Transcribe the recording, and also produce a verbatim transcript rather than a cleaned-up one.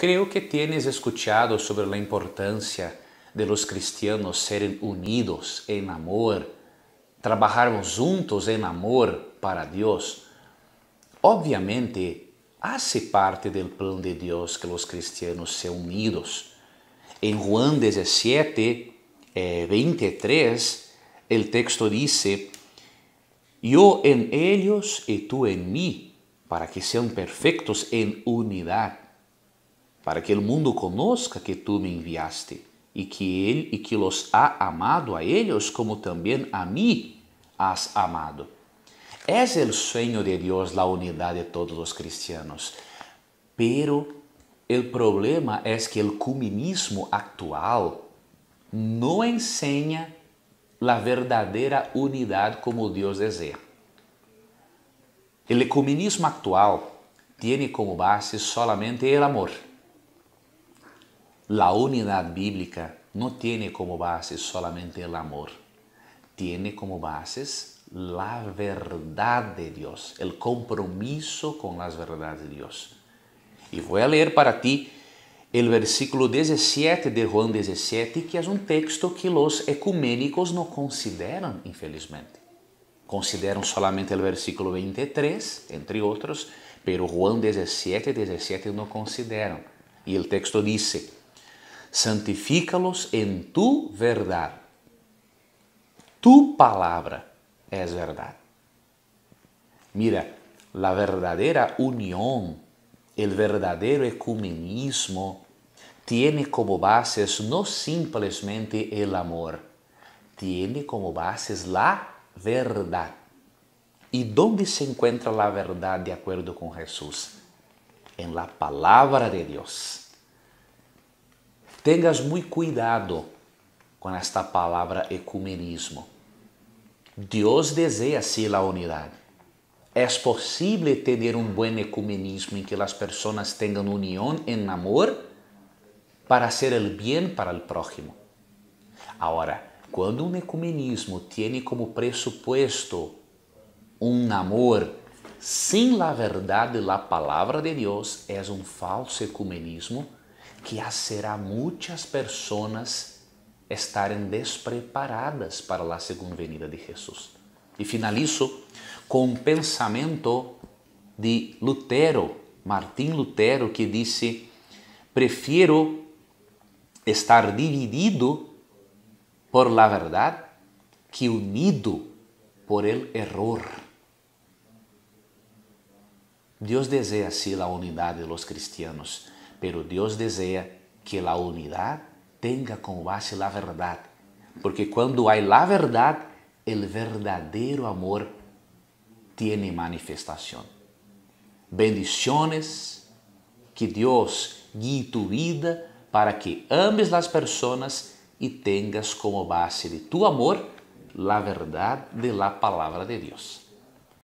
Creo que tienes escuchado sobre la importancia de los cristianos ser unidos en amor, trabajarmos juntos en amor para Dios. Obviamente, hace parte del plan de Dios que los cristianos sean unidos. En Juan diecisiete, eh, veintitrés, el texto dice: yo en ellos y tú en mí, para que sean perfectos en unidad, para que el mundo conozca que tú me enviaste y que él y que los ha amado a ellos como también a mí has amado. Es el sueño de Dios la unidad de todos los cristianos, pero el problema es que el ecumenismo actual no enseña la verdadera unidad como Dios desea. El ecumenismo actual tiene como base solamente el amor. La unidad bíblica no tiene como base solamente el amor, tiene como bases la verdad de Dios, el compromiso con las verdades de Dios. Y voy a leer para ti el versículo diecisiete de Juan diecisiete, que es un texto que los ecuménicos no consideran, infelizmente. Consideran solamente el versículo veintitrés, entre otros, pero Juan diecisiete, diecisiete no consideran. Y el texto dice: santifícalos en tu verdad. Tu palabra es verdad. Mira, la verdadera unión, el verdadero ecumenismo, tiene como bases no simplemente el amor, tiene como bases la verdad. ¿Y dónde se encuentra la verdad de acuerdo con Jesús? En la palabra de Dios. Tengas muy cuidado con esta palabra ecumenismo. Dios desea sí la unidad. Es posible tener un buen ecumenismo en que las personas tengan unión en amor para hacer el bien para el prójimo. Ahora, cuando un ecumenismo tiene como presupuesto un amor sin la verdad de la palabra de Dios, es un falso ecumenismo que hacerá muchas personas estarem despreparadas para a segunda venida de Jesus. E finalizo com um pensamento de Lutero, Martim Lutero, que disse: prefiro estar dividido por la verdad que unido por el error. Deus deseja sim a unidade de los cristianos, pero Deus deseja que a unidade tenga como base la verdad, porque cuando hay la verdad, el verdadero amor tiene manifestación. Bendiciones, que Dios guíe tu vida para que ames las personas y tengas como base de tu amor la verdad de la palabra de Dios.